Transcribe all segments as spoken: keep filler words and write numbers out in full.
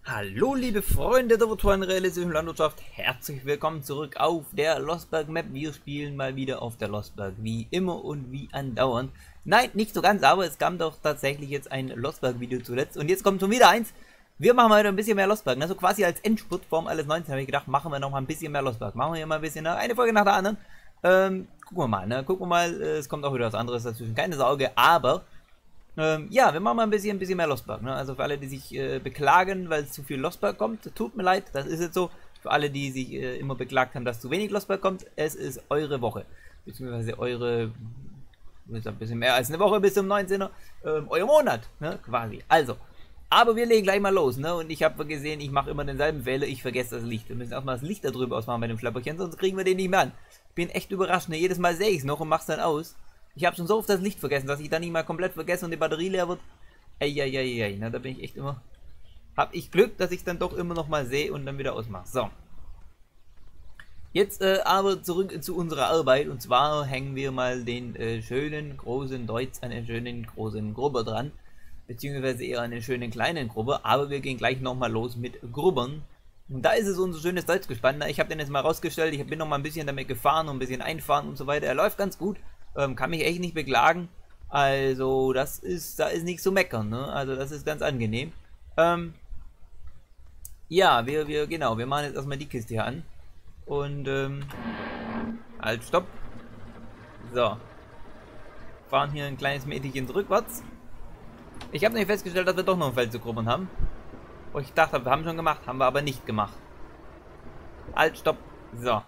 Hallo liebe Freunde der virtuellen realistischen Landwirtschaft, herzlich willkommen zurück auf der Lostberg Map. Wir spielen mal wieder auf der Lostberg, wie immer und wie andauernd. Nein, nicht so ganz, aber es kam doch tatsächlich jetzt ein Lostberg Video zuletzt und jetzt kommt schon wieder eins. Wir machen heute ein bisschen mehr Lostberg, also quasi als Endspurt vorm alles neunzehn habe ich gedacht, machen wir noch mal ein bisschen mehr Lostberg. Machen wir hier mal ein bisschen, eine Folge nach der anderen. Ähm, gucken wir mal, ne? Gucken wir mal, es kommt auch wieder was anderes dazwischen, keine Sorge, aber... Ähm, ja, wir machen mal ein bisschen, ein bisschen mehr Lostberg, ne? Also für alle, die sich äh, beklagen, weil es zu viel Lostberg kommt, tut mir leid, das ist jetzt so. Für alle, die sich äh, immer beklagt haben, dass zu wenig Lostberg kommt, es ist eure Woche. Beziehungsweise eure, ist ein bisschen mehr als eine Woche bis zum neunzehnten Ähm, euer Monat, ne? Quasi. Also, aber wir legen gleich mal los, ne? Und ich habe gesehen, ich mache immer denselben Fehler, ich vergesse das Licht. Wir müssen erstmal das Licht da drüber ausmachen bei dem Schlepperchen, sonst kriegen wir den nicht mehr an. Ich bin echt überrascht, ne? Jedes Mal sehe ich es noch und mache es dann aus. Ich habe schon so oft das Licht vergessen, dass ich dann nicht mal komplett vergesse und die Batterie leer wird. Eieieiei, na, da bin ich echt immer... Hab ich Glück, dass ich es dann doch immer noch mal sehe und dann wieder ausmache. So. Jetzt äh, aber zurück zu unserer Arbeit. Und zwar hängen wir mal den äh, schönen großen Deutz an den schönen großen Grubber dran. Beziehungsweise eher an den schönen kleinen Grubber. Aber wir gehen gleich nochmal los mit Grubbern. Und da ist es unser schönes Deutzgespann. Ich habe den jetzt mal rausgestellt. Ich bin noch mal ein bisschen damit gefahren und ein bisschen einfahren und so weiter. Er läuft ganz gut. Ähm, kann mich echt nicht beklagen. Also das ist, da ist nichts zu meckern, ne? Also das ist ganz angenehm. Ähm, ja, wir, wir, genau, wir machen jetzt erstmal die Kiste hier an. Und, ähm, halt, stopp. So. Fahren hier ein kleines Mädchen rückwärts. Ich habe nämlich festgestellt, dass wir doch noch ein Feld zu grubbern haben. Wo ich dachte, wir haben schon gemacht, haben wir aber nicht gemacht. Halt, stopp. So.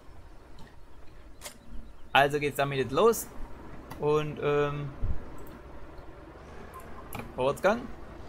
Also geht's damit jetzt los. Und, ähm, Vorwärtsgang.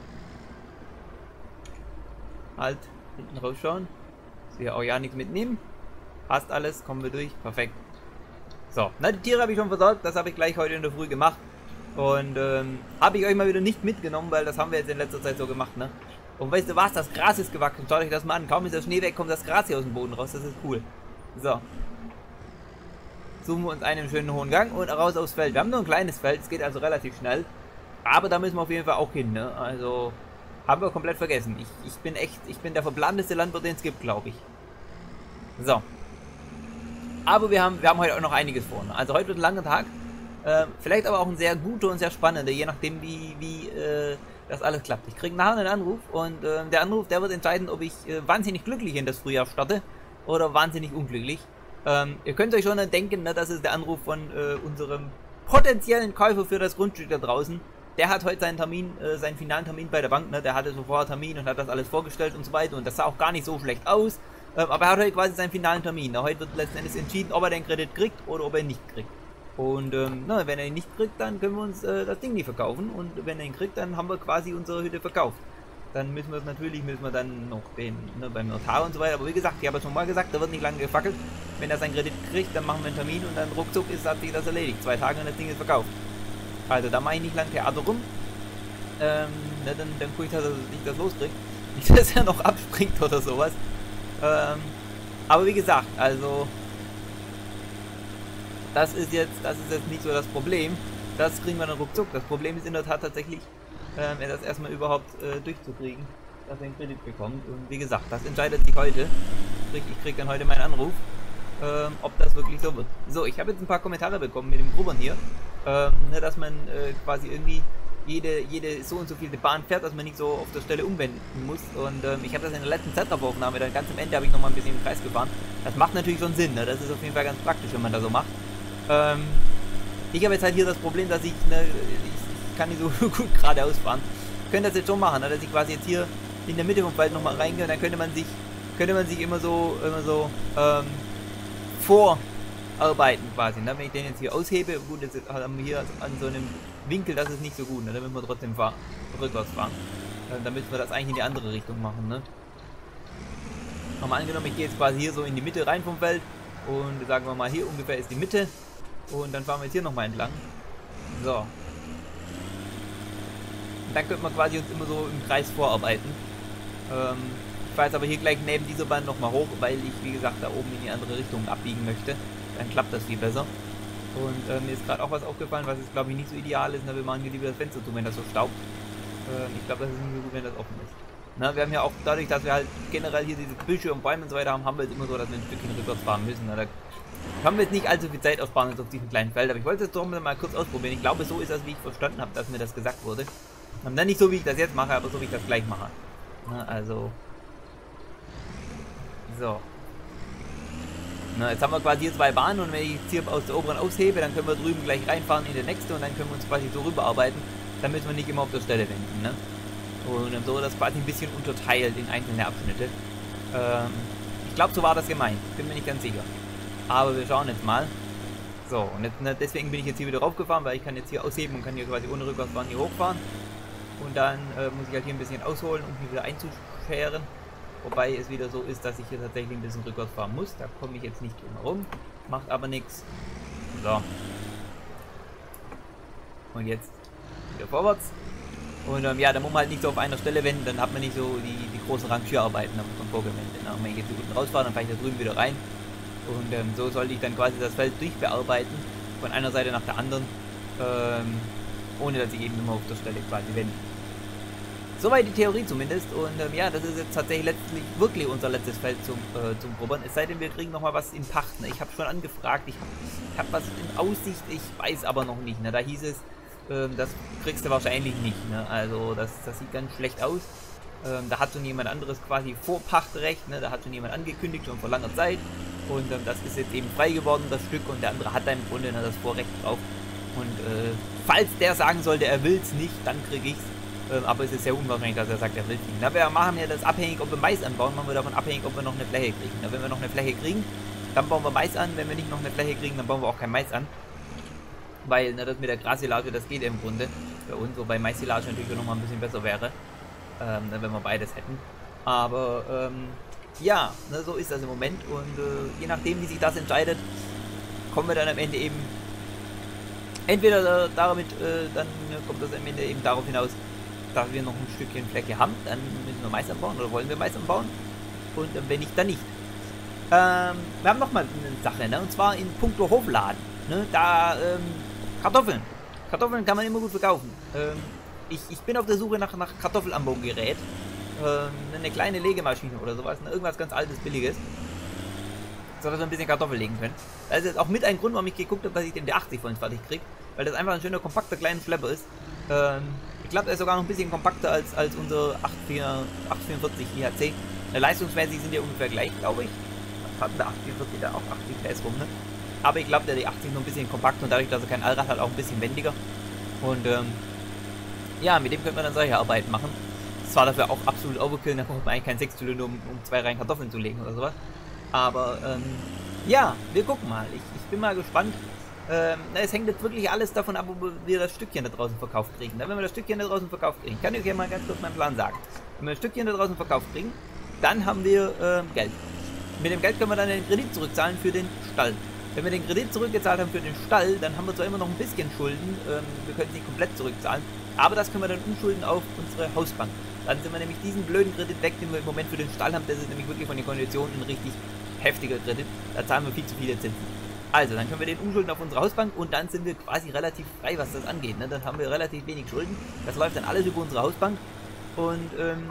Halt, hinten rausschauen. Dass wir auch ja nichts mitnehmen. Passt alles, kommen wir durch, perfekt. So, na, die Tiere habe ich schon versorgt, das habe ich gleich heute in der Früh gemacht. Und, ähm, habe ich euch mal wieder nicht mitgenommen, weil das haben wir jetzt in letzter Zeit so gemacht, ne? Und weißt du was, das Gras ist gewachsen, schaut euch das mal an. Kaum ist der Schnee weg, kommt das Gras hier aus dem Boden raus, das ist cool. So. Suchen wir uns einen schönen hohen Gang und raus aufs Feld. Wir haben nur ein kleines Feld, es geht also relativ schnell. Aber da müssen wir auf jeden Fall auch hin, ne? Also, haben wir komplett vergessen. Ich, ich bin echt, ich bin der verplanteste Landwirt, den es gibt, glaube ich. So. Aber wir haben, wir haben heute auch noch einiges vor, ne? Also heute wird ein langer Tag. Äh, vielleicht aber auch ein sehr guter und sehr spannender, je nachdem wie, wie äh, das alles klappt. Ich kriege nachher einen Anruf und äh, der Anruf, der wird entscheiden, ob ich äh, wahnsinnig glücklich in das Frühjahr starte oder wahnsinnig unglücklich. Ähm, ihr könnt euch schon denken, ne, das ist der Anruf von äh, unserem potenziellen Käufer für das Grundstück da draußen. Der hat heute seinen Termin, äh, seinen finalen Termin bei der Bank, ne? Der hatte so vorher Termin und hat das alles vorgestellt und so weiter und das sah auch gar nicht so schlecht aus. Ähm, aber er hat heute quasi seinen finalen Termin. Ne? Heute wird letzten Endes entschieden, ob er den Kredit kriegt oder ob er ihn nicht kriegt. Und ähm, na, wenn er ihn nicht kriegt, dann können wir uns äh, das Ding nicht verkaufen und wenn er ihn kriegt, dann haben wir quasi unsere Hütte verkauft. Dann müssen wir es natürlich, müssen wir dann noch den, ne, beim Notar und so weiter. Aber wie gesagt, ich habe schon mal gesagt, da wird nicht lange gefackelt. Wenn er seinen Kredit kriegt, dann machen wir einen Termin und dann ruckzuck ist, hat sich das erledigt. Zwei Tage und das Ding ist verkauft. Also da mache ich nicht lang Theater rum. Ähm, ne, dann, dann gucke ich, dass er nicht das loskriegt. Nicht, dass er noch abspringt oder sowas. Ähm, aber wie gesagt, also das ist jetzt, das ist jetzt nicht so das Problem. Das kriegen wir dann ruckzuck. Das Problem ist in der Tat tatsächlich, ähm, das erstmal überhaupt äh, durchzukriegen, dass er einen Kredit bekommt. Und wie gesagt, das entscheidet sich heute. Ich krieg, ich krieg dann heute meinen Anruf, ähm, ob das wirklich so wird. So, ich habe jetzt ein paar Kommentare bekommen mit dem Grubbern hier, ähm, ne, dass man äh, quasi irgendwie jede, jede so und so viele Bahn fährt, dass man nicht so auf der Stelle umwenden muss. Und ähm, ich habe das in der letzten Zeitrafferaufnahme, dann ganz am Ende habe ich nochmal ein bisschen im Kreis gefahren. Das macht natürlich schon Sinn, ne? Das ist auf jeden Fall ganz praktisch, wenn man das so macht. Ähm, ich habe jetzt halt hier das Problem, dass ich, ne, ich kann nicht so gut geradeaus fahren. Ich könnte das jetzt schon machen, ne, dass ich quasi jetzt hier in der Mitte vom Wald nochmal reingehe und dann könnte man sich, könnte man sich immer so, immer so, ähm, vorarbeiten quasi, ne? Wenn ich den jetzt hier aushebe, gut, jetzt haben wir hier an so einem Winkel, das ist nicht so gut, ne? Da müssen wir trotzdem fahren, rückwärts fahren. Äh, dann müssen wir das eigentlich in die andere Richtung machen, ne? Nochmal angenommen, ich gehe jetzt quasi hier so in die Mitte rein vom Feld und sagen wir mal, hier ungefähr ist die Mitte. Und dann fahren wir jetzt hier nochmal entlang. So. Und dann könnte man quasi uns immer so im Kreis vorarbeiten. Ähm, ich fahre jetzt aber hier gleich neben dieser Bahn nochmal hoch, weil ich, wie gesagt, da oben in die andere Richtung abbiegen möchte. Dann klappt das viel besser. Und äh, mir ist gerade auch was aufgefallen, was jetzt, glaube ich, nicht so ideal ist. Na, wir machen hier lieber das Fenster zu, wenn das so staubt. Ähm, ich glaube, das ist nicht so gut, wenn das offen ist. Ne, wir haben ja auch dadurch, dass wir halt generell hier diese Büsche und Bäume und so weiter haben, haben wir jetzt immer so, dass wir ein Stückchen rückwärts fahren müssen. Ne? Da haben wir jetzt nicht allzu viel Zeit aussparen auf diesem kleinen Feld, aber ich wollte es doch mal kurz ausprobieren. Ich glaube, so ist das, wie ich verstanden habe, dass mir das gesagt wurde. Und dann nicht so, wie ich das jetzt mache, aber so, wie ich das gleich mache. Ne, also... So. Na, jetzt haben wir quasi hier zwei Bahnen und wenn ich jetzt hier aus der oberen aushebe, dann können wir drüben gleich reinfahren in die nächste und dann können wir uns quasi so rüberarbeiten. Dann müssen wir nicht immer auf der Stelle wenden. Ne? Und so wird das quasi ein bisschen unterteilt in einzelne Abschnitte. Ähm, ich glaube, so war das gemeint. Bin mir nicht ganz sicher. Aber wir schauen jetzt mal. So, und jetzt, ne, deswegen bin ich jetzt hier wieder raufgefahren, weil ich kann jetzt hier ausheben und kann hier quasi ohne Rückwärtsfahren hier hochfahren. Und dann äh, muss ich halt hier ein bisschen ausholen, um mich wieder einzuscheren. Wobei es wieder so ist, dass ich hier tatsächlich ein bisschen rückwärts fahren muss. Da komme ich jetzt nicht drum herum. Macht aber nichts. So. Und jetzt wieder vorwärts. Und ähm, ja, dann muss man halt nicht so auf einer Stelle wenden, dann hat man nicht so die, die großen Rangierarbeiten von vorgewendet. Ne? Wenn ich jetzt hier unten rausfahre, dann fahre ich da drüben wieder rein. Und ähm, so sollte ich dann quasi das Feld durchbearbeiten, von einer Seite nach der anderen, ähm, ohne dass ich eben immer auf der Stelle quasi wende. Soweit die Theorie zumindest. Und ähm, ja, das ist jetzt tatsächlich letztlich wirklich unser letztes Feld zum, äh, zum Probern. Es sei denn, wir kriegen nochmal was in Pacht. Ne? Ich habe schon angefragt, ich habe ich hab was in Aussicht, ich weiß aber noch nicht. Ne? Da hieß es, ähm, das kriegst du wahrscheinlich nicht. Ne? Also das, das sieht ganz schlecht aus. Ähm, da hat schon jemand anderes quasi Vorpachtrecht. Ne? Da hat schon jemand angekündigt, schon vor langer Zeit. Und ähm, das ist jetzt eben frei geworden, das Stück. Und der andere hat da im Grunde ne, das Vorrecht drauf. Und äh, falls der sagen sollte, er will es nicht, dann kriege ich es. Aber es ist sehr unwahrscheinlich, dass er sagt, er will es nicht. Na, wir machen ja das abhängig, ob wir Mais anbauen, machen wir davon abhängig, ob wir noch eine Fläche kriegen. Na, wenn wir noch eine Fläche kriegen, dann bauen wir Mais an. Wenn wir nicht noch eine Fläche kriegen, dann bauen wir auch kein Mais an. Weil na, das mit der Grassilage, das geht im Grunde bei uns, wobei Maissilage natürlich noch mal ein bisschen besser wäre, ähm, wenn wir beides hätten. Aber ähm, ja, na, so ist das im Moment und äh, je nachdem, wie sich das entscheidet, kommen wir dann am Ende eben entweder äh, damit, äh, dann äh, kommt das am Ende eben darauf hinaus, da wir noch ein Stückchen Fläche haben, dann müssen wir Mais anbauen oder wollen wir Mais anbauen und äh, wenn nicht, dann nicht. Ähm, wir haben noch mal eine Sache, ne? Und zwar in puncto Hofladen, ne? Da ähm, Kartoffeln. Kartoffeln kann man immer gut verkaufen. Ähm, ich, ich bin auf der Suche nach, nach Kartoffelanbaugerät, ähm, eine kleine Legemaschine oder sowas, ne? Irgendwas ganz altes, billiges, so dass wir ein bisschen Kartoffel legen können. Das ist jetzt auch mit ein Grund, warum ich geguckt habe, dass ich den D achtzig von uns fertig kriege, weil das einfach ein schöner, kompakter, kleiner Schlepper ist. Ähm, Ich glaube, der ist sogar noch ein bisschen kompakter als, als unser acht vierundvierzig I H C. Leistungsmäßig sind die ungefähr gleich, glaube ich. Was hat der acht vierundvierzig da auch achtzig P S rum, ne? Aber ich glaube, der D achtzig noch ein bisschen kompakter und dadurch, dass er kein Allrad hat, auch ein bisschen wendiger. Und ähm, ja, mit dem können wir dann solche Arbeiten machen. Das war dafür auch absolut Overkill, da braucht man eigentlich keinen Sechszylinder, um, um zwei Reihen Kartoffeln zu legen oder sowas. Aber ähm, ja, wir gucken mal. Ich, ich bin mal gespannt. Ähm, es hängt jetzt wirklich alles davon ab, ob wir das Stückchen da draußen verkauft kriegen. Wenn wir das Stückchen da draußen verkauft kriegen, kann ich euch mal ganz kurz meinen Plan sagen. Wenn wir das Stückchen da draußen verkauft kriegen, dann haben wir ähm, Geld. Mit dem Geld können wir dann den Kredit zurückzahlen für den Stall. Wenn wir den Kredit zurückgezahlt haben für den Stall, dann haben wir zwar immer noch ein bisschen Schulden, ähm, wir können es nicht komplett zurückzahlen, aber das können wir dann umschulden auf unsere Hausbank. Dann sind wir nämlich diesen blöden Kredit weg, den wir im Moment für den Stall haben. Das ist nämlich wirklich von den Konditionen ein richtig heftiger Kredit. Da zahlen wir viel zu viele Zinsen. Also, dann können wir den umschulden auf unsere Hausbank und dann sind wir quasi relativ frei, was das angeht. Ne? Dann haben wir relativ wenig Schulden. Das läuft dann alles über unsere Hausbank. Und ähm,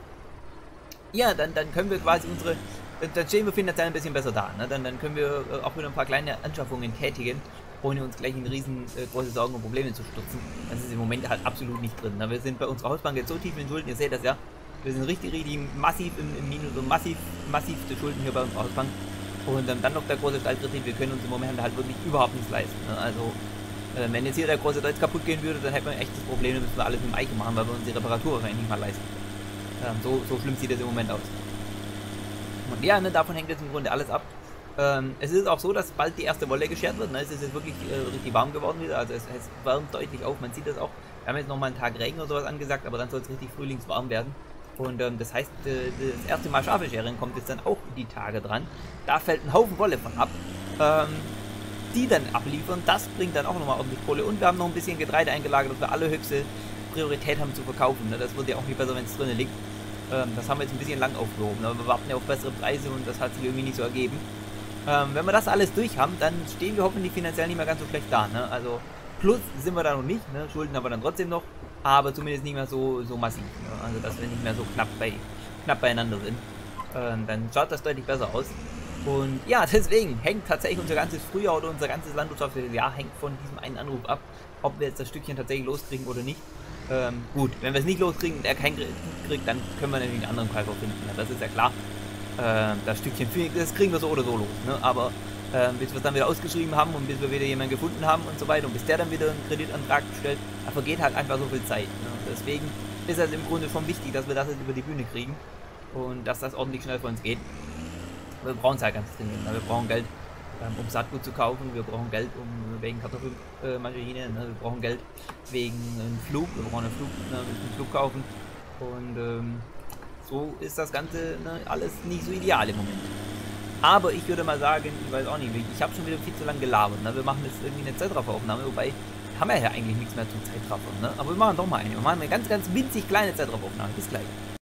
ja, dann, dann können wir quasi unsere, dann stehen wir finanziell ein bisschen besser da. Ne? Dann, dann können wir äh, auch wieder ein paar kleine Anschaffungen tätigen, ohne uns gleich in riesengroße äh, Sorgen und Probleme zu stürzen. Das ist im Moment halt absolut nicht drin. Ne? Wir sind bei unserer Hausbank jetzt so tief in Schulden, ihr seht das ja. Wir sind richtig, richtig massiv im, im Minus und massiv, massivste Schulden hier bei unserer Hausbank. Und ähm, dann noch der große Stallkredit, wir können uns im Moment halt wirklich überhaupt nichts leisten. Ne? Also, äh, wenn jetzt hier der große Deutsch kaputt gehen würde, dann hätten wir echt das Problem, dann müssen wir alles mit dem Eike machen, weil wir uns die Reparatur wahrscheinlich nicht mal leisten. Ähm, so, so schlimm sieht das im Moment aus. Und ja, ne, davon hängt jetzt im Grunde alles ab. Ähm, es ist auch so, dass bald die erste Wolle geschert wird. Ne? Es ist jetzt wirklich äh, richtig warm geworden wieder, also es, es wärmt deutlich auf, man sieht das auch. Wir haben jetzt noch mal einen Tag Regen oder sowas angesagt, aber dann soll es richtig frühlingswarm werden. Und ähm, das heißt, äh, das erste Mal Schafe scheren kommt jetzt dann auch die Tage dran. Da fällt ein Haufen Wolle von ab, ähm, die dann abliefern. Das bringt dann auch nochmal ordentlich Kohle. Und wir haben noch ein bisschen Getreide eingelagert, dass wir allerhöchste Priorität haben zu verkaufen. Ne? Das wird ja auch nicht besser, wenn es drinnen liegt. Ähm, das haben wir jetzt ein bisschen lang aufgehoben. Aber wir warten ja auf bessere Preise und das hat sich irgendwie nicht so ergeben. Ähm, wenn wir das alles durch haben, dann stehen wir hoffentlich finanziell nicht mehr ganz so schlecht da. Ne? Also plus sind wir da noch nicht, ne? Schulden haben wir dann trotzdem noch. aber zumindest nicht mehr so, so massiv. Ne? Also dass wir nicht mehr so knapp, bei, knapp beieinander sind. Ähm, dann schaut das deutlich besser aus. Und ja, deswegen hängt tatsächlich unser ganzes Frühjahr oder unser ganzes landwirtschaftliches Jahr hängt von diesem einen Anruf ab, ob wir jetzt das Stückchen tatsächlich loskriegen oder nicht. Ähm, gut, wenn wir es nicht loskriegen und er keinen kriegt, dann können wir nämlich einen anderen Käufer finden. Ja, das ist ja klar. Ähm, das Stückchen, das kriegen wir so oder so los. Ne? Aber ähm, bis wir es dann wieder ausgeschrieben haben und bis wir wieder jemanden gefunden haben und so weiter und bis der dann wieder einen Kreditantrag stellt, da vergeht halt einfach so viel Zeit. Ne? Deswegen ist es im Grunde schon wichtig, dass wir das jetzt über die Bühne kriegen und dass das ordentlich schnell für uns geht. Wir brauchen es halt ganz dringend. Ne? Wir brauchen Geld, ähm, um Saatgut zu kaufen. Wir brauchen Geld um wegen Kartoffelmaschine. Äh, ne? Wir brauchen Geld wegen einem Flug. Wir brauchen einen Flug, ne? Wir müssen einen Flug kaufen. Und ähm, so ist das Ganze ne? alles nicht so ideal im Moment. Aber ich würde mal sagen, ich weiß auch nicht, ich habe schon wieder viel zu lange gelabert. Ne? Wir machen jetzt irgendwie eine Zeitrafferaufnahme, wobei haben wir ja eigentlich nichts mehr zum Zeitraffer. Ne? Aber wir machen doch mal eine. Wir machen eine ganz, ganz winzig kleine Zeitrafferaufnahme. Bis gleich.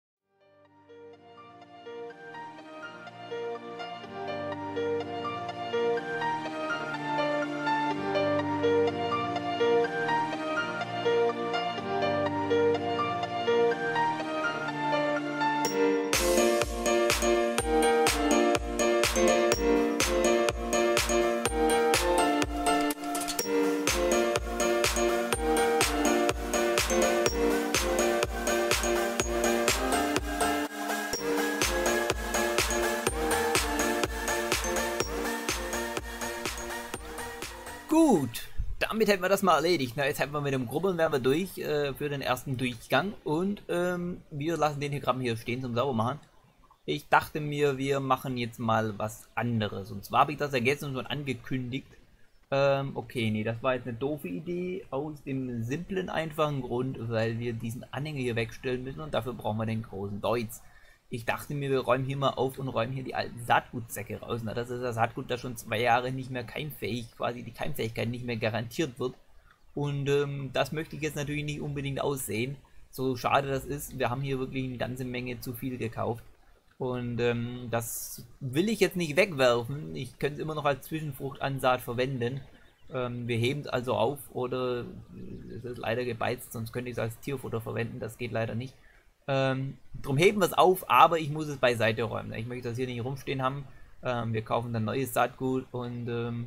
Gut, damit hätten wir das mal erledigt. Na, jetzt hätten wir mit dem Grubbeln wären wir durch äh, für den ersten Durchgang und ähm, wir lassen den hier gerade hier stehen zum Saubermachen. Ich dachte mir, wir machen jetzt mal was anderes. Und zwar habe ich das ja gestern schon angekündigt. Ähm, okay, nee, das war jetzt eine doofe Idee aus dem simplen, einfachen Grund, weil wir diesen Anhänger hier wegstellen müssen und dafür brauchen wir den großen Deutz. Ich dachte mir, wir räumen hier mal auf und räumen hier die alten Saatgutsäcke raus. Na, das ist das Saatgut, das schon zwei Jahre nicht mehr keimfähig, quasi die Keimfähigkeit nicht mehr garantiert wird. Und ähm, das möchte ich jetzt natürlich nicht unbedingt aussehen. So schade das ist, wir haben hier wirklich eine ganze Menge zu viel gekauft. Und ähm, das will ich jetzt nicht wegwerfen. Ich könnte es immer noch als Zwischenfruchtansaat verwenden. Ähm, wir heben es also auf oder es ist leider gebeizt, sonst könnte ich es als Tierfutter verwenden. Das geht leider nicht. Ähm, drum heben wir es auf, aber ich muss es beiseite räumen. Ich möchte das hier nicht rumstehen haben. Ähm, wir kaufen dann neues Saatgut und ähm,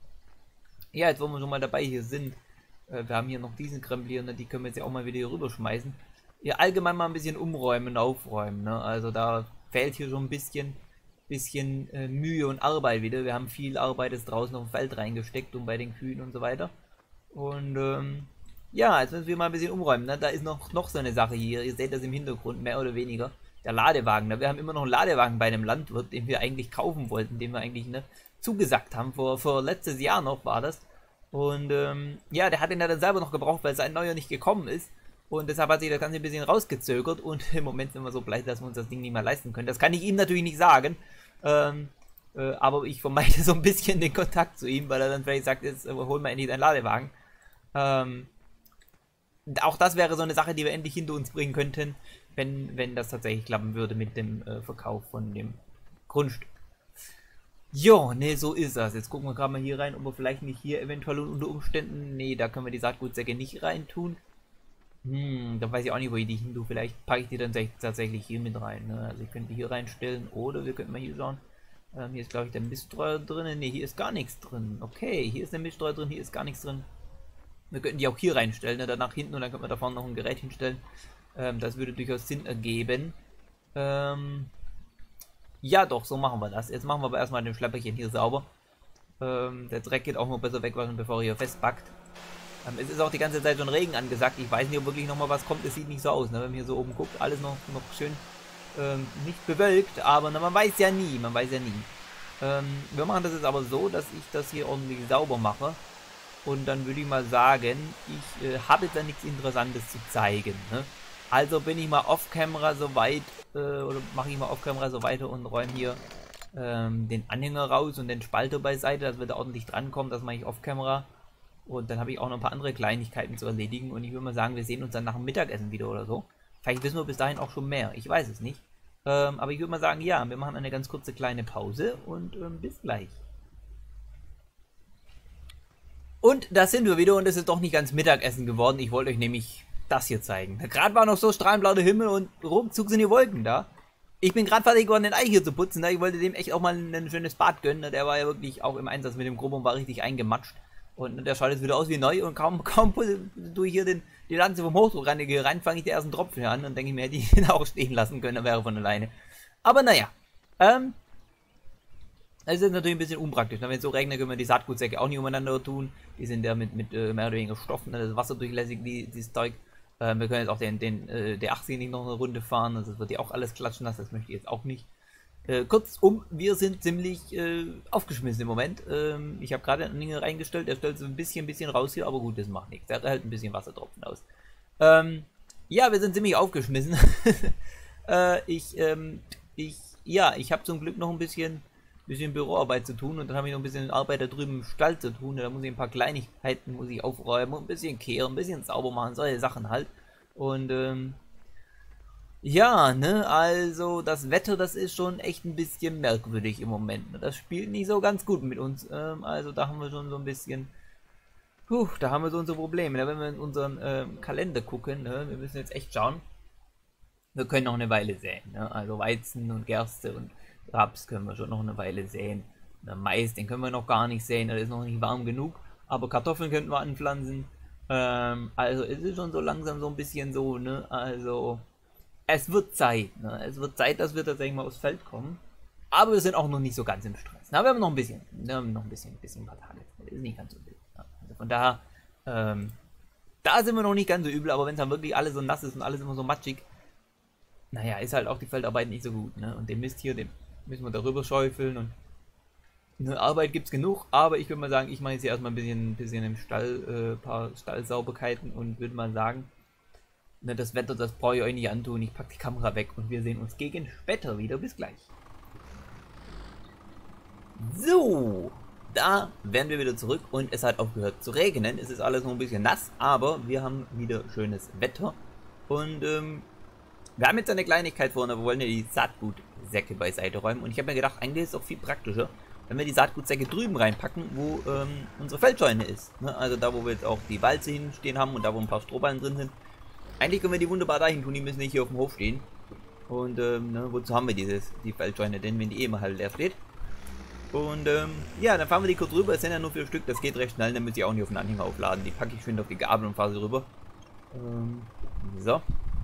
ja, jetzt wo wir schon mal dabei hier sind, äh, wir haben hier noch diesen Krempel hier, ne, die können wir jetzt ja auch mal wieder hier rüberschmeißen. Ja, allgemein mal ein bisschen umräumen, aufräumen. Ne? Also da fehlt hier schon ein bisschen, bisschen äh, Mühe und Arbeit wieder. Wir haben viel Arbeit jetzt draußen auf dem Feld reingesteckt und bei den Kühen und so weiter. Und ähm, ja, jetzt müssen wir mal ein bisschen umräumen. Ne? Da ist noch, noch so eine Sache hier. Ihr seht das im Hintergrund, mehr oder weniger. Der Ladewagen. Ne? Wir haben immer noch einen Ladewagen bei einem Landwirt, den wir eigentlich kaufen wollten, den wir eigentlich ne, zugesagt haben. Vor, vor letztes Jahr noch war das. Und ähm, ja, der hat ihn ja dann selber noch gebraucht, weil sein neuer nicht gekommen ist. Und deshalb hat sich das Ganze ein bisschen rausgezögert. Und im Moment sind wir so pleite, dass wir uns das Ding nicht mehr leisten können. Das kann ich ihm natürlich nicht sagen. Ähm, äh, aber ich vermeide so ein bisschen den Kontakt zu ihm, weil er dann vielleicht sagt, jetzt äh, hol mal endlich deinen Ladewagen. Ähm... Auch das wäre so eine Sache, die wir endlich hinter uns bringen könnten, wenn, wenn das tatsächlich klappen würde mit dem äh, Verkauf von dem Grundstück. Jo, ne, so ist das. Jetzt gucken wir gerade mal hier rein, ob wir vielleicht nicht hier eventuell unter Umständen... Ne, da können wir die Saatgutsäcke nicht reintun. Hm, da weiß ich auch nicht, wo ich die hin tue. Vielleicht packe ich die dann tatsächlich hier mit rein. Ne? Also ich könnte die hier reinstellen oder wir könnten mal hier schauen. Ähm, hier ist, glaube ich, der Miststreuer drin. Ne, hier ist gar nichts drin. Okay, hier ist der Miststreuer drin, hier ist gar nichts drin. Wir könnten die auch hier reinstellen, ne, dann nach hinten und dann könnten wir da vorne noch ein Gerät hinstellen. Ähm, das würde durchaus Sinn ergeben. Ähm, ja doch, so machen wir das. Jetzt machen wir aber erstmal den Schlepperchen hier sauber. Ähm, der Dreck geht auch noch besser wegwaschen, bevor er hier festpackt. Ähm, es ist auch die ganze Zeit schon Regen angesagt. Ich weiß nicht, ob wirklich noch mal was kommt. Es sieht nicht so aus, ne? Wenn man hier so oben guckt. Alles noch, noch schön ähm, nicht bewölkt, aber na, man weiß ja nie, man weiß ja nie. Ähm, wir machen das jetzt aber so, dass ich das hier ordentlich sauber mache. Und dann würde ich mal sagen, ich äh, habe jetzt da nichts Interessantes zu zeigen. Ne? Also bin ich mal off-camera so weit, äh, oder mache ich mal off-camera so weiter und räume hier ähm, den Anhänger raus und den Spalter beiseite, dass wir da ordentlich drankommen. Das mache ich off-camera. Und dann habe ich auch noch ein paar andere Kleinigkeiten zu erledigen. Und ich würde mal sagen, wir sehen uns dann nach dem Mittagessen wieder oder so. Vielleicht wissen wir bis dahin auch schon mehr. Ich weiß es nicht. Ähm, aber ich würde mal sagen, ja, wir machen eine ganz kurze kleine Pause und ähm, bis gleich. Und da sind wir wieder und es ist doch nicht ganz Mittagessen geworden. Ich wollte euch nämlich das hier zeigen. Gerade war noch so strahlenblauer Himmel und ruckzuck sind die Wolken da. Ich bin gerade fertig geworden, den Ei hier zu putzen. Ich wollte dem echt auch mal ein schönes Bad gönnen. Der war ja wirklich auch im Einsatz mit dem Grubber und war richtig eingematscht. Und der schaut jetzt wieder aus wie neu und kaum, kaum tue ich hier den, die Lanze vom Hochdruck rein, rein fange ich den ersten Tropfen an und denke ich mir, hätte ich ihn auch stehen lassen können, wäre von alleine. Aber naja, ähm, es ist natürlich ein bisschen unpraktisch. Wenn es so regnet, können wir die Saatgutsäcke auch nicht umeinander tun. Die sind ja mit, mit äh, mehr oder weniger Stoffen, das ist wasserdurchlässig, die, dieses Zeug. Ähm, wir können jetzt auch den, den äh, D achtzig nicht noch eine Runde fahren, also das wird ja auch alles klatschen lassen, das möchte ich jetzt auch nicht. Äh, kurzum, wir sind ziemlich äh, aufgeschmissen im Moment. Ähm, ich habe gerade einen Dinge reingestellt, der stellt so ein bisschen, bisschen raus hier, aber gut, das macht nichts. Der hält ein bisschen Wassertropfen aus. Ähm, ja, wir sind ziemlich aufgeschmissen. äh, ich, ähm, ich, ja, ich habe zum Glück noch ein bisschen, bisschen Büroarbeit zu tun und dann habe ich noch ein bisschen Arbeit da drüben im Stall zu tun. Da muss ich ein paar Kleinigkeiten muss ich aufräumen, ein bisschen kehren, ein bisschen sauber machen, solche Sachen halt. Und, ähm, ja, ne, also das Wetter, das ist schon echt ein bisschen merkwürdig im Moment. Ne? Das spielt nicht so ganz gut mit uns. Ähm, also da haben wir schon so ein bisschen, puh, da haben wir so unsere Probleme. Ne? Wenn wir in unseren ähm, Kalender gucken, ne? Wir müssen jetzt echt schauen. Wir können noch eine Weile säen. Ne? Also Weizen und Gerste und Raps können wir schon noch eine Weile säen. Der Mais, den können wir noch gar nicht säen, der ist noch nicht warm genug. Aber Kartoffeln könnten wir anpflanzen. Ähm, also es ist schon so langsam so ein bisschen so, ne, also... Es wird Zeit, ne? Es wird Zeit, dass wir tatsächlich mal aufs Feld kommen. Aber wir sind auch noch nicht so ganz im Stress. Na, wir haben noch ein bisschen, wir haben noch ein bisschen, ein bisschen ein paar Tage. Das ist nicht ganz so wild. Ja, also von daher, ähm, da sind wir noch nicht ganz so übel, aber wenn es dann wirklich alles so nass ist und alles immer so matschig, naja, ist halt auch die Feldarbeit nicht so gut, ne? Und den Mist hier, den müssen wir darüber schäufeln und eine Arbeit gibt es genug, aber ich würde mal sagen, ich mache jetzt hier erstmal ein bisschen, ein bisschen im Stall, äh, ein paar Stallsauberkeiten und würde mal sagen, ne, das Wetter, das brauche ich euch nicht antun. Ich packe die Kamera weg und wir sehen uns gegen später wieder. Bis gleich. So, da wären wir wieder zurück und es hat aufgehört zu regnen. Es ist alles noch ein bisschen nass, aber wir haben wieder schönes Wetter. Und ähm, wir haben jetzt eine Kleinigkeit vorne. Wir wollen ja die Saatgutsäcke beiseite räumen. Und ich habe mir gedacht, eigentlich ist es auch viel praktischer, wenn wir die Saatgutsäcke drüben reinpacken, wo ähm, unsere Feldscheune ist. Ne? Also da, wo wir jetzt auch die Walze hinstehen haben und da, wo ein paar Strohballen drin sind. Eigentlich können wir die wunderbar dahin tun, die müssen nicht hier auf dem Hof stehen. Und ähm, ne, wozu haben wir dieses, die Feldscheune denn, wenn die eh mal halt leer steht. Und ähm, ja, dann fahren wir die kurz rüber, es sind ja nur vier Stück, das geht recht schnell, dann muss ich auch nicht auf den Anhänger aufladen. Die packe ich schön auf die Gabel und fahre sie rüber. Ähm, so.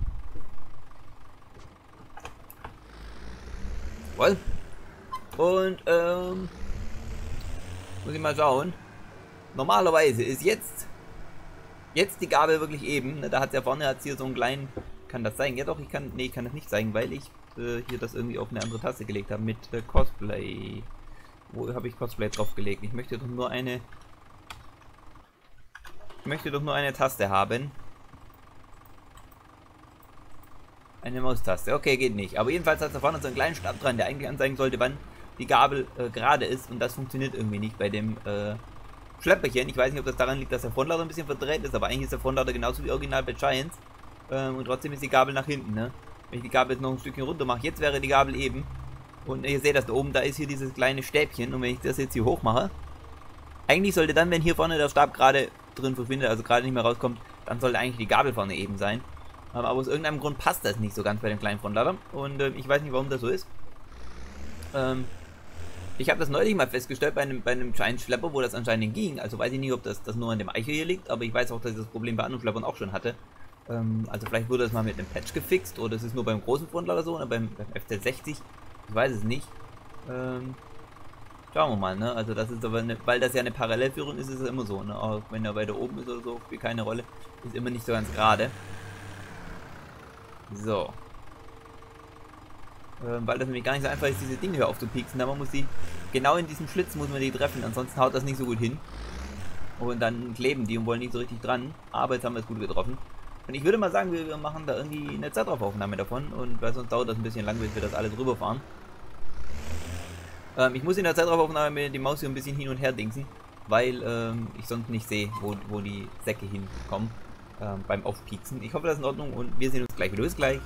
Voll. Und ähm, muss ich mal schauen. Normalerweise ist jetzt Jetzt die Gabel wirklich eben, ne, da hat es ja vorne hat's hier so einen kleinen, kann das zeigen? Ja doch, ich kann, nee, ich kann das nicht zeigen, weil ich äh, hier das irgendwie auf eine andere Taste gelegt habe mit äh, Cosplay. Wo habe ich Cosplay drauf gelegt? Ich möchte doch nur eine, ich möchte doch nur eine Taste haben. Eine Maustaste, okay, geht nicht. Aber jedenfalls hat es da vorne so einen kleinen Stab dran, der eigentlich anzeigen sollte, wann die Gabel äh, gerade ist und das funktioniert irgendwie nicht bei dem, äh, Schlepperchen. Ich weiß nicht, ob das daran liegt, dass der Frontlader ein bisschen verdreht ist, aber eigentlich ist der Frontlader genauso wie original bei Giants. Ähm, und trotzdem ist die Gabel nach hinten, ne? Wenn ich die Gabel jetzt noch ein Stückchen runter mache, jetzt wäre die Gabel eben. Und ihr seht das da oben, da ist hier dieses kleine Stäbchen. Und wenn ich das jetzt hier hoch mache, eigentlich sollte dann, wenn hier vorne der Stab gerade drin verschwindet, also gerade nicht mehr rauskommt, dann sollte eigentlich die Gabel vorne eben sein. Aber aus irgendeinem Grund passt das nicht so ganz bei dem kleinen Frontlader. Und äh, ich weiß nicht, warum das so ist. Ähm... Ich habe das neulich mal festgestellt bei einem, bei einem Giant Schlepper, wo das anscheinend ging. Also weiß ich nicht, ob das, das nur an dem Eicher hier liegt, aber ich weiß auch, dass ich das Problem bei anderen Schleppern auch schon hatte. Ähm, also vielleicht wurde das mal mit einem Patch gefixt oder es ist nur beim großen Frontlader so oder beim, beim F Z sechzig. Ich weiß es nicht. Ähm, schauen wir mal, ne? Also das ist aber eine, weil das ja eine Parallelführung ist, ist es immer so, ne? Auch wenn er weiter oben ist oder so, spielt keine Rolle. Ist immer nicht so ganz gerade. So. Ähm, weil das nämlich gar nicht so einfach ist, diese Dinge hier aufzupieksen. Aber man muss die, genau in diesem Schlitz muss man die treffen, ansonsten haut das nicht so gut hin. Und dann kleben die und wollen nicht so richtig dran. Aber jetzt haben wir es gut getroffen. Und ich würde mal sagen, wir, wir machen da irgendwie eine Zeitraufnahme davon. Und weil sonst dauert das ein bisschen lang, bis wir das alles rüberfahren. Ähm, ich muss in der Zeitraufnahme die Maus hier ein bisschen hin und her dingsen. Weil ähm, ich sonst nicht sehe, wo, wo die Säcke hinkommen. Ähm, beim Aufpieksen. Ich hoffe, das ist in Ordnung und wir sehen uns gleich wieder. Bis gleich.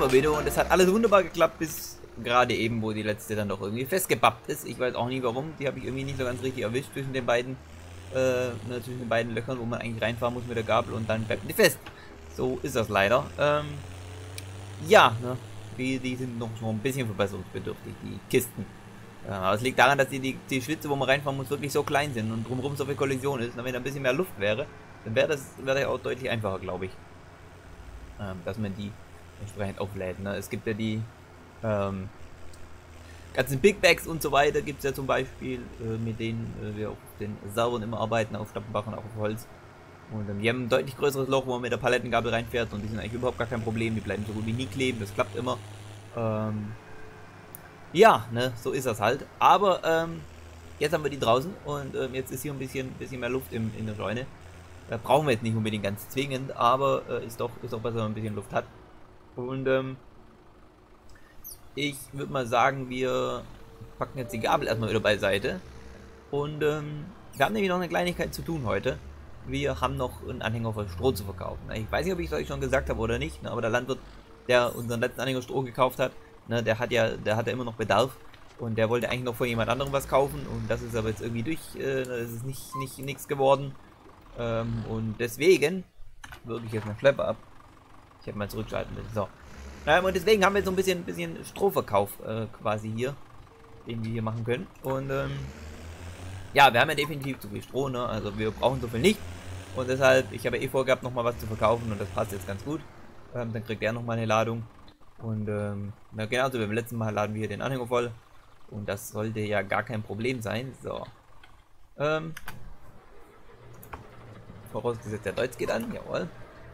wir wieder und es hat alles wunderbar geklappt, bis gerade eben, wo die letzte dann doch irgendwie festgebappt ist. Ich weiß auch nie warum, die habe ich irgendwie nicht so ganz richtig erwischt zwischen den beiden, äh, ne, zwischen den beiden Löchern, wo man eigentlich reinfahren muss mit der Gabel und dann bleibt die fest. So ist das leider. Ähm, ja, ne, die, die sind noch so ein bisschen verbesserungsbedürftig, die Kisten. Ja, aber es liegt daran, dass die, die, die Schlitze, wo man reinfahren muss, wirklich so klein sind und drumherum so viel Kollision ist. Und wenn da ein bisschen mehr Luft wäre, dann wäre das, wäre das auch deutlich einfacher, glaube ich. Ähm, dass man die entsprechend auflädt. Ne? Es gibt ja die ähm, ganzen Big Bags und so weiter, gibt es ja zum Beispiel, äh, mit denen äh, wir auf den Servern immer arbeiten, auf Stappenbach und auch auf Holz. Und ähm, die haben ein deutlich größeres Loch, wo man mit der Palettengabel reinfährt und die sind eigentlich überhaupt gar kein Problem. Die bleiben so gut wie nie kleben, das klappt immer. Ähm, Ja, ne, so ist das halt. Aber ähm, jetzt haben wir die draußen und ähm, jetzt ist hier ein bisschen, bisschen mehr Luft im, in der Scheune. Da brauchen wir jetzt nicht unbedingt ganz zwingend, aber äh, ist doch ist doch besser, wenn man ein bisschen Luft hat. Und ähm, ich würde mal sagen, wir packen jetzt die Gabel erstmal wieder beiseite. Und ähm, wir haben nämlich noch eine Kleinigkeit zu tun heute. Wir haben noch einen Anhänger voll Stroh zu verkaufen. Ich weiß nicht, ob ich es euch schon gesagt habe oder nicht, ne, aber der Landwirt, der unseren letzten Anhänger Stroh gekauft hat, ne, der hat ja, der hat ja immer noch Bedarf. Und der wollte eigentlich noch von jemand anderem was kaufen. Und das ist aber jetzt irgendwie durch, äh, das ist nicht, nicht nichts geworden. Ähm, und deswegen würde ich jetzt mal Schlepper ab. Ich hätte mal zurückschalten müssen. So. Ähm, und deswegen haben wir jetzt so ein bisschen, bisschen Strohverkauf äh, quasi hier, den wir hier machen können. Und ähm, ja, wir haben ja definitiv zu viel Stroh, ne? Also wir brauchen so viel nicht. Und deshalb, ich habe ja eh vorgehabt, nochmal was zu verkaufen und das passt jetzt ganz gut. Ähm, dann kriegt er nochmal eine Ladung. Und ähm, na genau, also beim letzten Mal laden wir hier den Anhänger voll. Und das sollte ja gar kein Problem sein. So. Ähm, vorausgesetzt der Deutsch geht an, jawohl.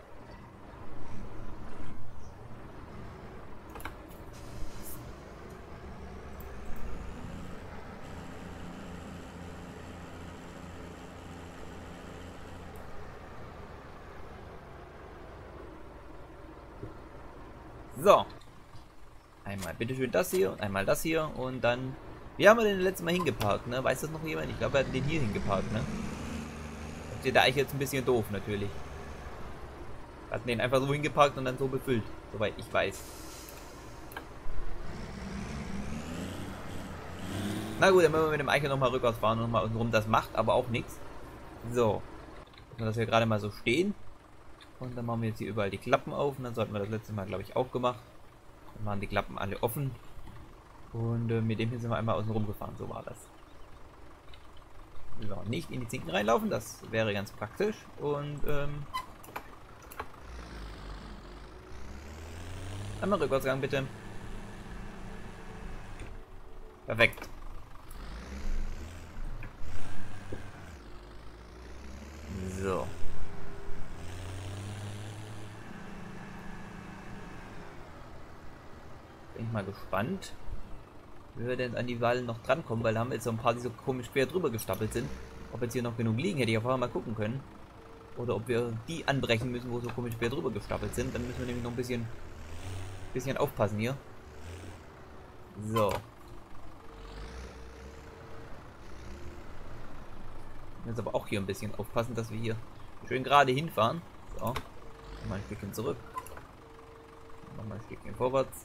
So. Einmal bitteschön das hier und einmal das hier und dann... Wie haben wir den letzten Mal hingeparkt, ne? Weiß das noch jemand? Ich glaube, wir hatten den hier hingeparkt, ne? Das steht da eigentlich jetzt ein bisschen doof, natürlich. Wir hatten den einfach so hingeparkt und dann so befüllt, soweit ich weiß. Na gut, dann müssen wir mit dem Eicher nochmal rückwärts fahren und nochmal rum. Das macht aber auch nichts. So. Dass wir gerade mal so stehen. Und dann machen wir jetzt hier überall die Klappen auf. Und dann sollten wir das letzte Mal, glaube ich, auch gemacht. Dann waren die Klappen alle offen. Und äh, mit dem hier sind wir einmal außen rum gefahren. So war das. So, nicht in die Zinken reinlaufen. Das wäre ganz praktisch. Und ähm, einmal Rückwärtsgang bitte. Perfekt. So. Bin ich mal gespannt, wie wir denn an die Wahlen noch drankommen, weil da haben wir jetzt so ein paar, die so komisch quer drüber gestapelt sind. Ob jetzt hier noch genug liegen, hätte ich ja vorher mal gucken können. Oder ob wir die anbrechen müssen, wo so komisch quer drüber gestapelt sind. Dann müssen wir nämlich noch ein bisschen, bisschen aufpassen hier. So. Jetzt aber auch hier ein bisschen aufpassen, dass wir hier schön gerade hinfahren. So. Nochmal ein Stückchen zurück. Nochmal ein Stückchen vorwärts.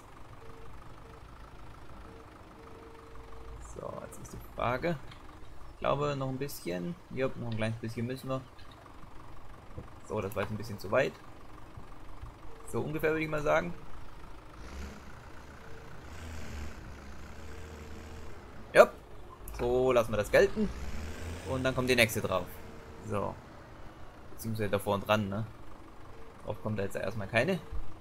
So, jetzt ist die Frage. Ich glaube noch ein bisschen. Ja, noch ein kleines bisschen müssen wir. So, das war jetzt ein bisschen zu weit. So ungefähr würde ich mal sagen. Ja. So, lassen wir das gelten. Und dann kommt die nächste drauf. So. Beziehungsweise da vorne dran, ne? Drauf kommt da jetzt erstmal keine.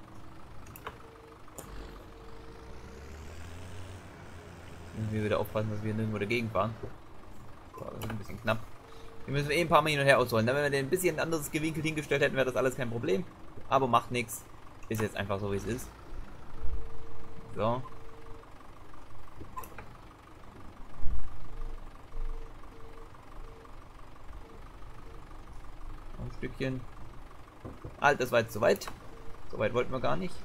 Müssen wir wieder aufpassen, dass wir nirgendwo dagegen fahren. So, das ist ein bisschen knapp. Wir müssen eh ein paar Mal hin und her ausholen. Wenn wir den ein bisschen anderes Gewinkel hingestellt hätten, wäre das alles kein Problem. Aber macht nichts. Ist jetzt einfach so, wie es ist. So. Ein Stückchen. Halt, das war jetzt zu weit. So weit wollten wir gar nicht.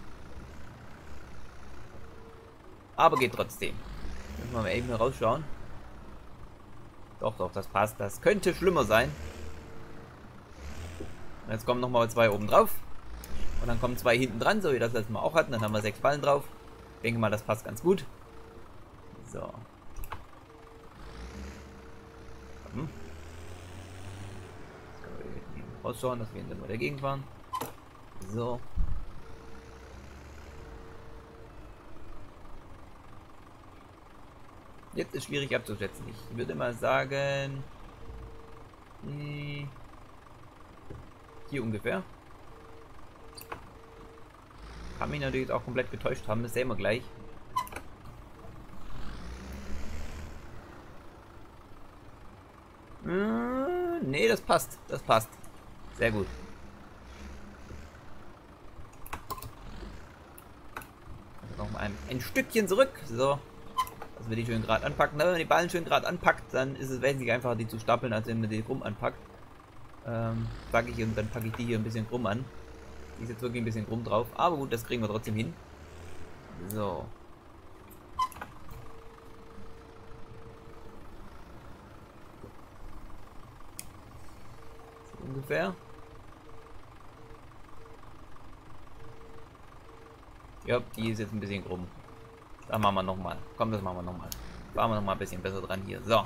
Aber geht trotzdem. Müssen wir mal eben rausschauen. Doch, doch, das passt. Das könnte schlimmer sein. Und jetzt kommen noch mal zwei oben drauf. Und dann kommen zwei hinten dran, so wie das letztes Mal auch hatten. Dann haben wir sechs Ballen drauf. Ich denke mal, das passt ganz gut. So. Hm. Jetzt können wir hier rausschauen, dass wir hinter nur dagegen fahren. So. Jetzt ist schwierig abzuschätzen. Ich würde mal sagen... Hier ungefähr. Kann mich natürlich auch komplett getäuscht haben, das sehen wir gleich. Äh, nee, das passt. Das passt. Sehr gut. Also noch mal ein, ein Stückchen zurück. So. Dass wir die schön gerade anpacken. Wenn man die Ballen schön gerade anpackt, dann ist es wesentlich einfacher, die zu stapeln, als wenn man die krumm anpackt. Ähm, packe ich und dann packe ich die hier ein bisschen krumm an. Die ist jetzt wirklich ein bisschen krumm drauf. Aber gut, das kriegen wir trotzdem hin. So. So ungefähr. Ja, die ist jetzt ein bisschen krumm. Da machen wir nochmal. Komm, das machen wir nochmal. Fahren wir nochmal ein bisschen besser dran hier. So.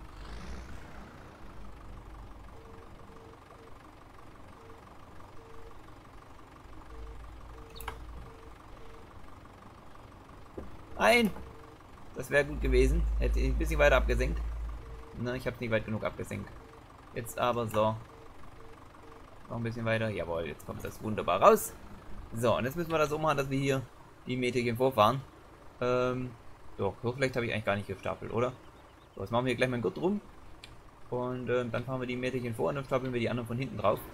Nein! Das wäre gut gewesen. Hätte ich ein bisschen weiter abgesenkt. Na, ich habe es nicht weit genug abgesenkt. Jetzt aber so. Noch ein bisschen weiter. Jawohl, jetzt kommt das wunderbar raus. So, und jetzt müssen wir das so machen, dass wir hier die Meterchen vorfahren. Ähm, so, so vielleicht habe ich eigentlich gar nicht gestapelt, oder? So, jetzt machen wir hier gleich mal einen Gurt rum. Und ähm, dann fahren wir die Meterchen vor und dann stapeln wir die anderen von hinten drauf.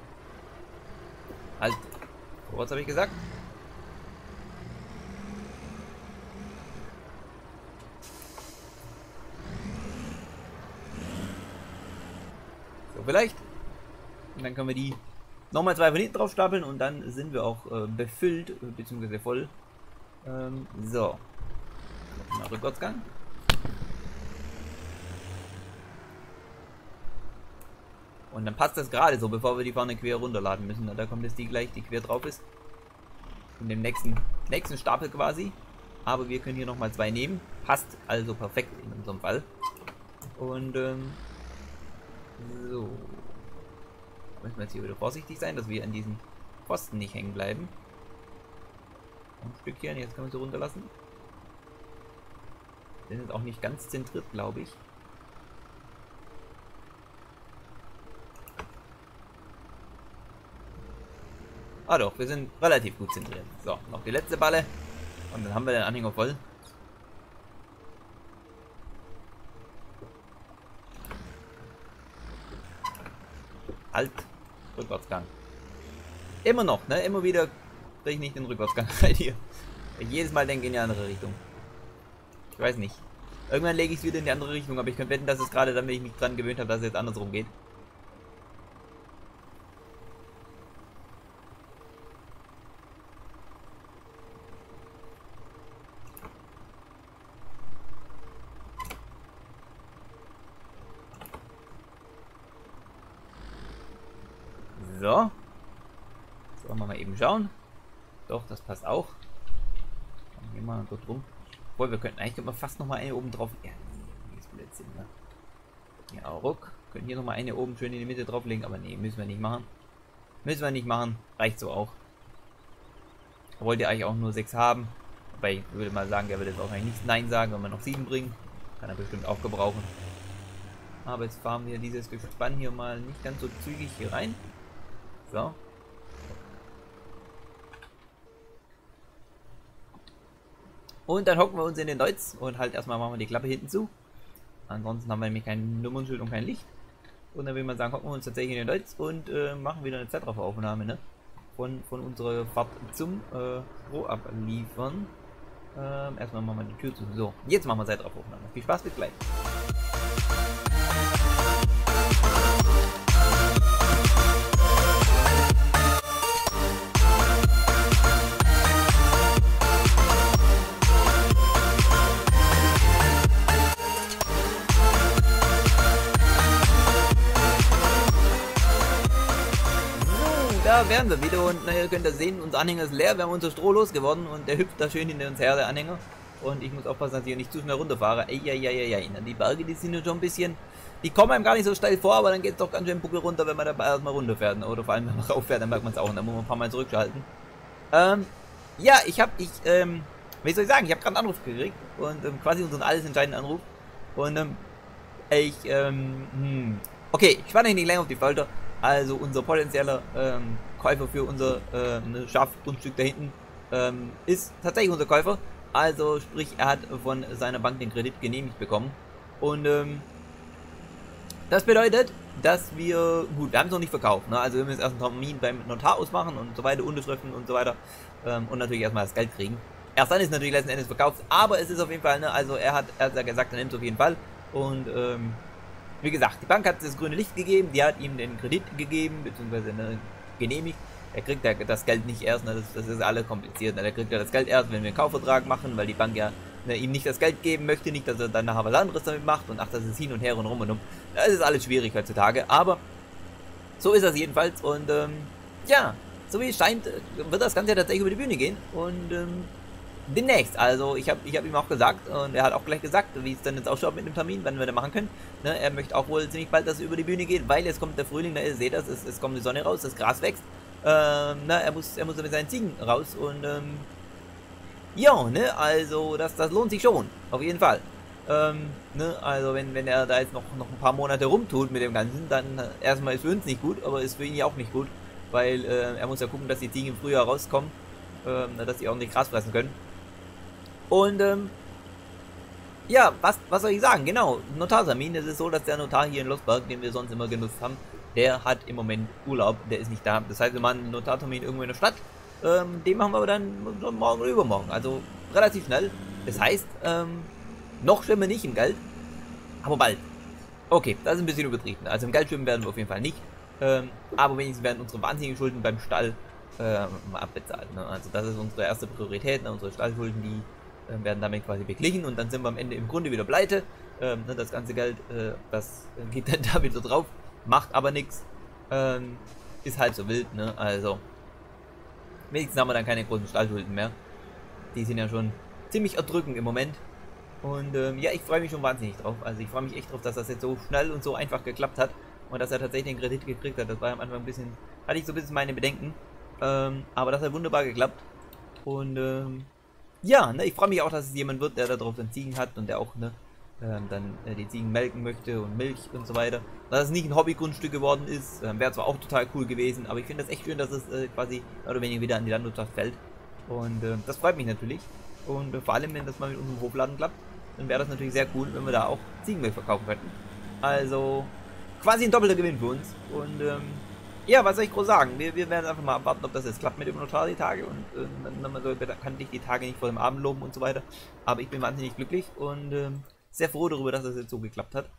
Halt. So, was habe ich gesagt? Vielleicht. Und dann können wir die nochmal zwei von hinten drauf stapeln und dann sind wir auch äh, befüllt, äh, beziehungsweise voll. Ähm, so. Mal Rückwärtsgang. Und dann passt das gerade so, bevor wir die vorne quer runterladen müssen. Da kommt jetzt die gleich, die quer drauf ist. In dem nächsten, nächsten Stapel quasi. Aber wir können hier nochmal zwei nehmen. Passt also perfekt in unserem Fall. Und ähm, so. Müssen wir jetzt hier wieder vorsichtig sein, dass wir an diesen Pfosten nicht hängen bleiben. Ein Stückchen, jetzt können wir sie runterlassen. Sind jetzt auch nicht ganz zentriert, glaube ich. Ah doch, wir sind relativ gut zentriert. So, noch die letzte Balle. Und dann haben wir den Anhänger voll. Halt. Rückwärtsgang. Immer noch, ne? Immer wieder kriege ich nicht den Rückwärtsgang bei dir. Ich jedes Mal denke in die andere Richtung. Ich weiß nicht. Irgendwann lege ich es wieder in die andere Richtung, aber ich könnte wetten, dass es gerade dann, wenn ich mich dran gewöhnt habe, dass es jetzt andersrum geht. So. So, wollen wir mal eben schauen. Doch, das passt auch. Dann gehen wir mal gut rum. Obwohl, wir könnten eigentlich immer fast noch mal eine oben drauf. Ja, nee, ist Blödsinn, ne? Ja, ruck. Können hier noch mal eine oben schön in die Mitte drauflegen, aber nee, müssen wir nicht machen. Müssen wir nicht machen. Reicht so auch. Wollt ihr eigentlich auch nur sechs haben? Wobei ich würde mal sagen, der würde jetzt auch eigentlich nicht Nein sagen, wenn wir noch sieben bringen. Kann er bestimmt auch gebrauchen. Aber jetzt fahren wir dieses Gespann hier mal nicht ganz so zügig hier rein. So. Und dann hocken wir uns in den Deutz und halt erstmal machen wir die Klappe hinten zu. Ansonsten haben wir nämlich kein Nummernschild und kein Licht. Und dann will man sagen, hocken wir uns tatsächlich in den Deutz und äh, machen wieder eine Zeitrafferaufnahme, ne? Von, von unserer Fahrt zum äh, Stroh abliefern. Ähm, erstmal machen wir die Tür zu. So, jetzt machen wir Zeitrafferaufnahme. Viel Spaß, bis gleich. da wären wir wieder und na, ihr könnt das sehen, unser Anhänger ist leer, wir haben unser Stroh losgeworden und der hüpft da schön hinter uns her, der Anhänger. Und ich muss aufpassen, dass ich hier nicht zu schnell runterfahre. Eieieiei, die Berge, die sind ja schon ein bisschen, die kommen einem gar nicht so steil vor, aber dann geht es doch ganz schön Buckel runter, wenn man dabei erstmal runterfährt. Oder vor allem, wenn man rauffährt, dann merkt man es auch und dann muss man ein paar Mal zurückschalten. Ähm, ja, ich habe, ich, ähm, wie soll ich sagen, ich habe gerade einen Anruf gekriegt und ähm, quasi unseren alles entscheidenden Anruf. Und ähm, ich, ähm, hm, okay, ich spanne nicht länger auf die Folter. Also unser potenzieller ähm, Käufer für unser äh, ne Schafgrundstück da hinten ähm, ist tatsächlich unser Käufer. Also sprich, er hat von seiner Bank den Kredit genehmigt bekommen. Und ähm, das bedeutet, dass wir, gut, wir haben es noch nicht verkauft, ne? Also wir müssen erst einen Termin beim Notar ausmachen und so weiter, Unterschriften und so weiter. Ähm, und natürlich erstmal das Geld kriegen. Erst dann ist natürlich letzten Endes verkauft, aber es ist auf jeden Fall, ne, also er hat, er hat gesagt, er nimmt es auf jeden Fall. Und ähm, wie gesagt, die Bank hat das grüne Licht gegeben, die hat ihm den Kredit gegeben, beziehungsweise ne, genehmigt. Er kriegt ja das Geld nicht erst, ne, das, das ist alles kompliziert. Ne, er kriegt ja das Geld erst, wenn wir einen Kaufvertrag machen, weil die Bank ja ne, ihm nicht das Geld geben möchte, nicht, dass er dann nachher was anderes damit macht. Und ach, das ist hin und her und rum und um. Das ist alles schwierig heutzutage, aber so ist das jedenfalls. Und ähm, ja, so wie es scheint, wird das Ganze ja tatsächlich über die Bühne gehen. Und ähm, demnächst, also ich habe ich hab ihm auch gesagt und er hat auch gleich gesagt, wie es dann jetzt ausschaut mit dem Termin, wann wir da machen können. Ne, er möchte auch wohl ziemlich bald, dass es über die Bühne geht, weil jetzt kommt der Frühling, ne, ihr seht das, es, es kommt die Sonne raus, das Gras wächst. Ähm, na, er muss, er muss mit seinen Ziegen raus und ähm, ja, ne, also das, das lohnt sich schon, auf jeden Fall. Ähm, ne, also wenn, wenn er da jetzt noch, noch ein paar Monate rumtut mit dem Ganzen, dann äh, erstmal ist für uns nicht gut, aber ist für ihn ja auch nicht gut, weil äh, er muss ja gucken, dass die Ziegen im Frühjahr rauskommen, ähm, dass sie auch nicht Gras fressen können. Und ähm, ja, was, was soll ich sagen? Genau, Notartermin. Es ist so, dass der Notar hier in Losberg, den wir sonst immer genutzt haben, der hat im Moment Urlaub, der ist nicht da. Das heißt, wir machen einen Notartermin irgendwo in der Stadt. Ähm, den machen wir aber dann morgen oder übermorgen. Also relativ schnell. Das heißt, ähm, noch schwimmen wir nicht im Geld, aber bald. Okay, das ist ein bisschen übertrieben. Also im Geld schwimmen werden wir auf jeden Fall nicht. Ähm, aber wenigstens werden unsere wahnsinnigen Schulden beim Stall ähm, abbezahlt. Ne? Also das ist unsere erste Priorität. Ne? Unsere Stallschulden, die werden damit quasi beglichen und dann sind wir am Ende im Grunde wieder pleite. Ähm, das ganze Geld, äh, das geht dann da wieder drauf, macht aber nichts. Ähm, ist halt so wild, ne? Also, wenigstens haben wir dann keine großen Stallschulden mehr. Die sind ja schon ziemlich erdrückend im Moment. Und ähm, ja, ich freue mich schon wahnsinnig drauf. Also ich freue mich echt drauf, dass das jetzt so schnell und so einfach geklappt hat. Und dass er tatsächlich den Kredit gekriegt hat. Das war am Anfang ein bisschen, hatte ich so ein bisschen meine Bedenken. Ähm, aber das hat wunderbar geklappt. Und ähm, ja, ne, ich freue mich auch, dass es jemand wird, der da drauf dann Ziegen hat und der auch ne, ähm, dann äh, die Ziegen melken möchte und Milch und so weiter. Dass es nicht ein Hobbygrundstück geworden ist, ähm, wäre zwar auch total cool gewesen, aber ich finde das echt schön, dass es äh, quasi mehr oder weniger wieder an die Landwirtschaft fällt. Und äh, das freut mich natürlich. Und äh, vor allem, wenn das mal mit unserem Hofladen klappt, dann wäre das natürlich sehr cool, wenn wir da auch Ziegenmilch verkaufen könnten. Also quasi ein doppelter Gewinn für uns. Und ähm, ja, was soll ich groß sagen? Wir, wir werden einfach mal abwarten, ob das jetzt klappt mit dem Notar die Tage und äh, dann, dann soll, kann ich die Tage nicht vor dem Abend loben und so weiter. Aber ich bin wahnsinnig glücklich und ähm, sehr froh darüber, dass das jetzt so geklappt hat.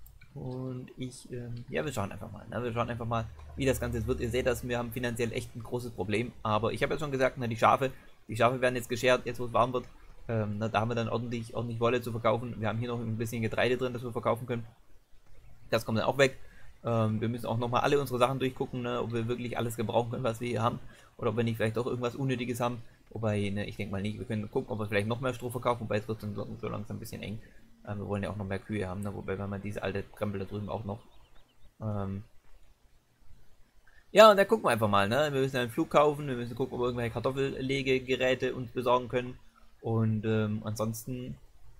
Und ich, ähm, ja, wir schauen einfach mal. Ne? Wir schauen einfach mal, wie das Ganze jetzt wird. Ihr seht das, wir haben finanziell echt ein großes Problem. Aber ich habe ja schon gesagt, na, die Schafe, die Schafe werden jetzt geschert, jetzt wo es warm wird. Ähm, na, da haben wir dann ordentlich, ordentlich Wolle zu verkaufen. Wir haben hier noch ein bisschen Getreide drin, das wir verkaufen können. Das kommt dann auch weg. Ähm, wir müssen auch nochmal alle unsere Sachen durchgucken, ne, ob wir wirklich alles gebrauchen können, was wir hier haben. Oder ob wir nicht vielleicht auch irgendwas Unnötiges haben. Wobei, ne, ich denke mal nicht. Wir können gucken, ob wir vielleicht noch mehr Stroh verkaufen, wobei es wird dann so langsam ein bisschen eng. Ähm, wir wollen ja auch noch mehr Kühe haben, ne, wobei wir haben diese alte Krempel da drüben auch noch. Ähm ja, und da gucken wir einfach mal. Ne? Wir müssen einen Flug kaufen, wir müssen gucken, ob wir irgendwelche Kartoffellegegeräte uns besorgen können. Und ähm, ansonsten...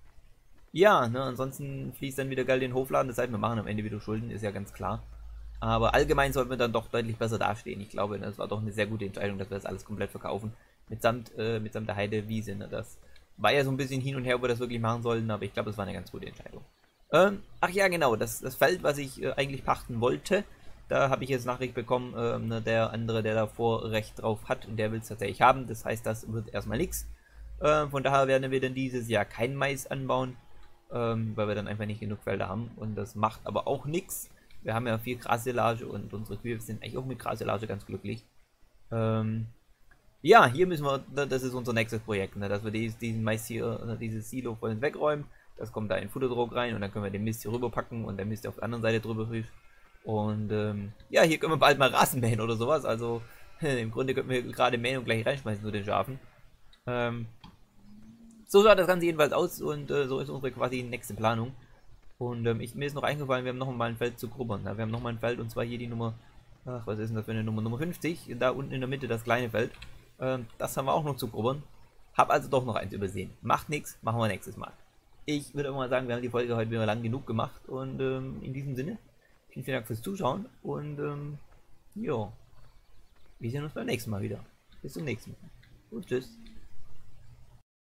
Ja, ne, ansonsten fließt dann wieder Geld in den Hofladen, das heißt, wir machen am Ende wieder Schulden, ist ja ganz klar. Aber allgemein sollten wir dann doch deutlich besser dastehen. Ich glaube, das war doch eine sehr gute Entscheidung, dass wir das alles komplett verkaufen. Mitsamt, äh, mitsamt der Heidewiese. Ne? Das war ja so ein bisschen hin und her, ob wir das wirklich machen sollten, aber ich glaube, das war eine ganz gute Entscheidung. Ähm, ach ja, genau, das, das Feld, was ich äh, eigentlich pachten wollte, da habe ich jetzt Nachricht bekommen, äh, ne, der andere, der davor Recht drauf hat, und der will es tatsächlich haben. Das heißt, das wird erstmal nichts. Äh, von daher werden wir dann dieses Jahr kein Mais anbauen. Ähm, weil wir dann einfach nicht genug Felder haben und das macht aber auch nichts. Wir haben ja viel Grassilage und unsere Kühe sind eigentlich auch mit Grassilage ganz glücklich. Ähm, ja, hier müssen wir, das ist unser nächstes Projekt, ne, dass wir dies, diesen Mais hier, dieses Silo voll wegräumen. Das kommt da in den Futterdruck rein und dann können wir den Mist hier rüber packen und der Mist auf der anderen Seite drüber. Und ähm, ja, hier können wir bald mal Rasen mähen oder sowas. Also Im Grunde könnten wir gerade mähen und gleich reinschmeißen zu den Schafen. Ähm, so sah das Ganze jedenfalls aus und äh, so ist unsere quasi nächste Planung. Und ähm, ich, mir ist noch eingefallen, wir haben noch mal ein Feld zu grubbern. Ja, wir haben noch mal ein Feld und zwar hier die Nummer, ach, was ist denn das für eine Nummer? Nummer fünfzig, da unten in der Mitte das kleine Feld. Ähm, das haben wir auch noch zu grubbern. Hab also doch noch eins übersehen. Macht nichts, machen wir nächstes Mal. Ich würde mal sagen, wir haben die Folge heute wieder lang genug gemacht und ähm, in diesem Sinne, vielen, vielen Dank fürs Zuschauen und ähm, ja, wir sehen uns beim nächsten Mal wieder. Bis zum nächsten Mal. Und tschüss.